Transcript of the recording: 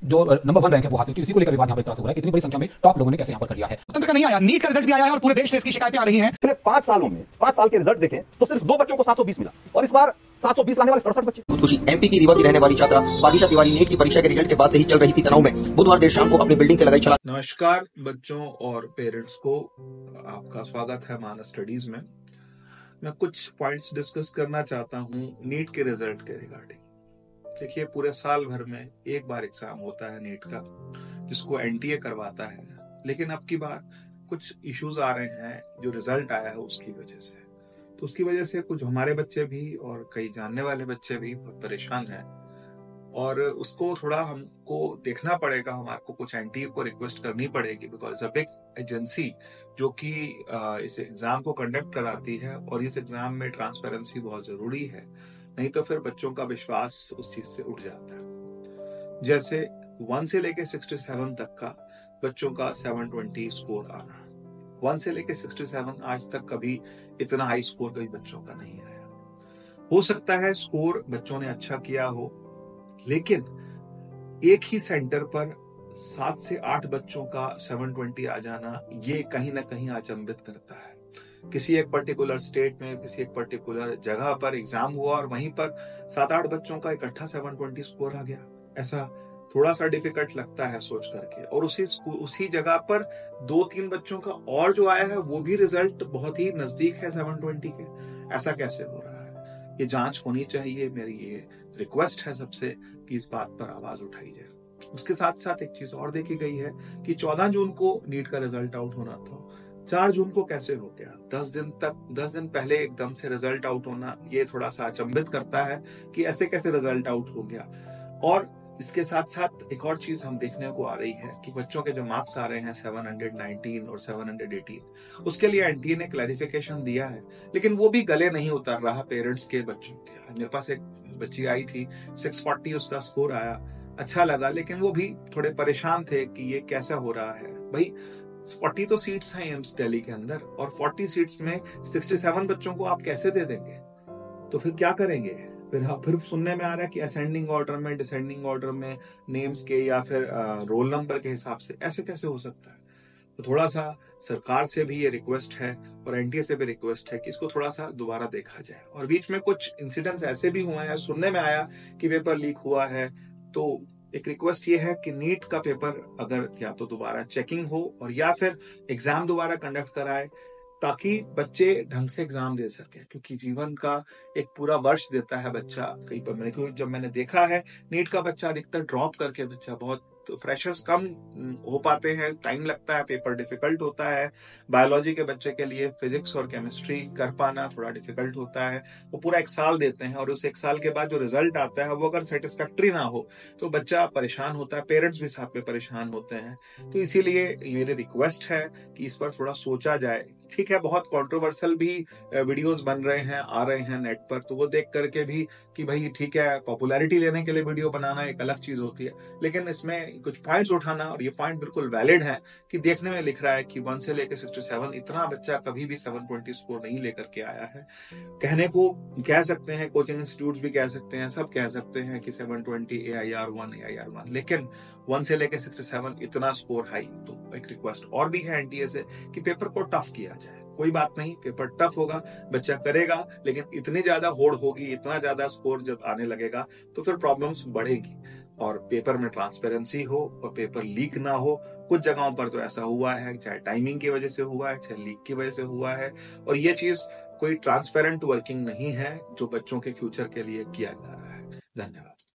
जो number 1 rank है वो हासिल की। इसी को लेकर विवाद यहाँ पे एक तरह से हो रहा है कि इतनी बड़ी संख्या में टॉप लोगों ने कैसे यहाँ पर कर लिया है। तंत्र का नहीं आया, नीट का रिजल्ट भी आया है और पूरे देश से इसकी शिकायतें आ रही हैं। पिछले 5 सालों में 5 साल के रिजल्ट देखें तो सिर्फ 2 बच्चों को 720 मिला और इस बार 720 लाने वाले 67 बच्चे। खुदकुशी एमपी की रीवा की रहने वाली छात्रा बागिशा तिवारी नीट की परीक्षा के रिजल्ट के बाद से ही चल रही थी तनाव में। बुधवार देर शाम को अपनी बिल्डिंग से लगाई छलांग। नमस्कार बच्चों और पेरेंट्स को, आपका स्वागत है मानस स्टडीज में। मैं कुछ पॉइंट्स डिस्कस करना चाहता हूं नीट के रिजल्ट के रिगार्डिंग। देखिए, पूरे साल भर में एक बार एग्जाम होता है नीट का, जिसको एनटीए करवाता है, लेकिन अब की बार कुछ इश्यूज आ रहे हैं जो रिजल्ट आया है उसकी वजह से। तो उसकी वजह से कुछ हमारे बच्चे भी और कई जानने वाले बच्चे भी बहुत परेशान हैं और उसको थोड़ा हमको देखना पड़ेगा। हमारे कुछ एनटीए को रिक्वेस्ट करनी पड़ेगी, बिकॉज अ बिग एजेंसी जो कि इस एग्जाम को कंडक्ट कराती है और इस एग्जाम में ट्रांसपेरेंसी बहुत जरूरी है, नहीं तो फिर बच्चों का विश्वास उस चीज से उठ जाता है। जैसे 1 से लेके 67 तक का बच्चों का 720 स्कोर आना, 1 से लेके 67 आज तक कभी इतना हाई स्कोर कभी बच्चों का नहीं आया। हो सकता है स्कोर बच्चों ने अच्छा किया हो, लेकिन एक ही सेंटर पर 7 से 8 बच्चों का 720 आ जाना, ये कहीं ना कहीं अचंभित करता है। किसी एक पर्टिकुलर स्टेट में, किसी एक पर्टिकुलर जगह पर एग्जाम हुआ और वहीं पर 7-8 बच्चों का इकट्ठा 720 स्कोर आ गया, ऐसा थोड़ा सा डिफिकल्ट लगता है सोच करके। और उसी जगह पर 2-3 बच्चों का और जो आया है वो भी रिजल्ट बहुत ही नजदीक है 720 के। ऐसा कैसे हो रहा है? ये जांच होनी चाहिए। मेरी ये रिक्वेस्ट है सबसे कि इस बात पर आवाज उठाई जाए। उसके साथ साथ एक चीज और देखी गई है कि 14 जून को नीट का रिजल्ट आउट होना था, 4 जून को कैसे हो गया? 10 दिन पहले एकदम से रिजल्ट आउट होना, ये थोड़ा सा अचंभित करता है कि ऐसे कैसे रिजल्ट आउट हो गया। और इसके साथ साथ एक और चीज हम देखने को आ रही है कि बच्चों के जो मार्क्स आ रहे हैं 719 और 718, उसके लिए एनटीए ने क्लैरिफिकेशन दिया है, लेकिन वो भी गले नहीं उतर रहा पेरेंट्स के बच्चों के। मेरे पास एक बच्ची आई थी, 640 उसका स्कोर आया, अच्छा लगा, लेकिन वो भी थोड़े परेशान थे कि ये कैसा हो रहा है। भाई 40 तो सीट्स हैं एम्स दिल्ली के अंदर, और 40 सीट्स में 67 बच्चों को आप कैसे दे देंगे? तो फिर क्या करेंगे? फिर सुनने में आ रहा है कि असेंडिंग ऑर्डर में, डिसेंडिंग ऑर्डर में, नेम्स के या फिर रोल नंबर के हिसाब से। ऐसे कैसे हो सकता है? तो थोड़ा सा सरकार से भी ये रिक्वेस्ट है और एनटीए से भी रिक्वेस्ट है कि इसको थोड़ा सा दोबारा देखा जाए। और बीच में कुछ इंसिडेंट्स ऐसे भी हुए हैं, सुनने में आया कि पेपर लीक हुआ है। तो एक रिक्वेस्ट ये है कि नीट का पेपर अगर या तो दोबारा चेकिंग हो और या फिर एग्जाम दोबारा कंडक्ट कराए, ताकि बच्चे ढंग से एग्जाम दे सके। क्योंकि जीवन का एक पूरा वर्ष देता है बच्चा। कई पर जब मैंने देखा है, नीट का बच्चा अधिकतर ड्रॉप करके बच्चा, बहुत फ्रेशर्स कम हो पाते हैं, टाइम लगता है, पेपर डिफिकल्ट होता है। बायोलॉजी के बच्चे के लिए फिजिक्स और केमिस्ट्री कर पाना थोड़ा डिफिकल्ट होता है। वो पूरा 1 साल देते हैं और उस 1 साल के बाद जो रिजल्ट आता है वो अगर सेटिस्फैक्ट्री ना हो तो बच्चा परेशान होता है, पेरेंट्स भी साथ में परेशान होते हैं। तो इसीलिए मेरी रिक्वेस्ट है कि इस पर थोड़ा सोचा जाए। ठीक है, बहुत कंट्रोवर्शियल भी वीडियोस बन रहे हैं, आ रहे हैं नेट पर, तो वो देख करके भी कि भाई ठीक है, पॉपुलैरिटी लेने के लिए वीडियो बनाना एक अलग चीज होती है, लेकिन इसमें कुछ पॉइंट्स उठाना, और ये पॉइंट बिल्कुल वैलिड है कि देखने में लिख रहा है कि 1 से लेकर 67 इतना बच्चा कभी भी 720 स्कोर नहीं लेकर के आया है। कहने को कह सकते हैं, कोचिंग इंस्टीट्यूट भी कह सकते हैं, सब कह सकते हैं कि 720 AIR1, लेकिन 1 से लेकर 67 इतना स्कोर हाई। तो एक रिक्वेस्ट और भी है एनटीए से कि पेपर को टफ किया जाए। कोई बात नहीं, पेपर टफ होगा, बच्चा करेगा, लेकिन इतनी ज्यादा होड़ होगी, इतना ज्यादा स्कोर जब आने लगेगा तो फिर प्रॉब्लम्स बढ़ेगी। और पेपर में ट्रांसपेरेंसी हो और पेपर लीक ना हो। कुछ जगहों पर तो ऐसा हुआ है, चाहे टाइमिंग की वजह से हुआ है, चाहे लीक की वजह से हुआ है, और ये चीज कोई ट्रांसपेरेंट वर्किंग नहीं है जो बच्चों के फ्यूचर के लिए किया जा रहा है। धन्यवाद।